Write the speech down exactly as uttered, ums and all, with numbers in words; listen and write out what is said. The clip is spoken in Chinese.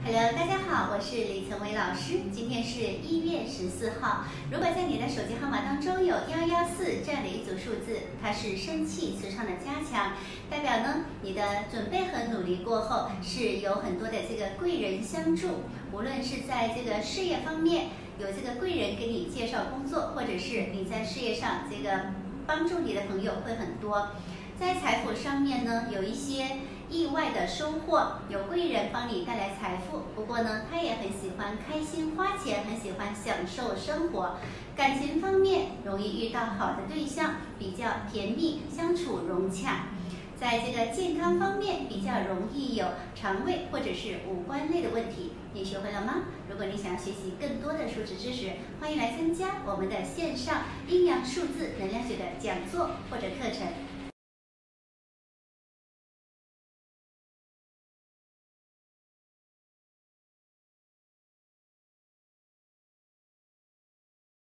Hello，大家好，我是李成伟老师。今天是一月十四号。如果在你的手机号码当中有幺幺四这样的一组数字，它是生气磁场的加强，代表呢你的准备和努力过后是有很多的这个贵人相助，无论是在这个事业方面有这个贵人给你介绍工作，或者是你在事业上这个帮助你的朋友会很多。在财富上面呢，有一些意外的收获，有贵人帮你带来财富。不过呢，他也很喜欢开心花钱，很喜欢享受生活。感情方面容易遇到好的对象，比较甜蜜，相处融洽。在这个健康方面，比较容易有肠胃或者是五官类的问题。你学会了吗？如果你想学习更多的数值知识，欢迎来参加我们的线上阴阳数字能量学的讲座或者课程。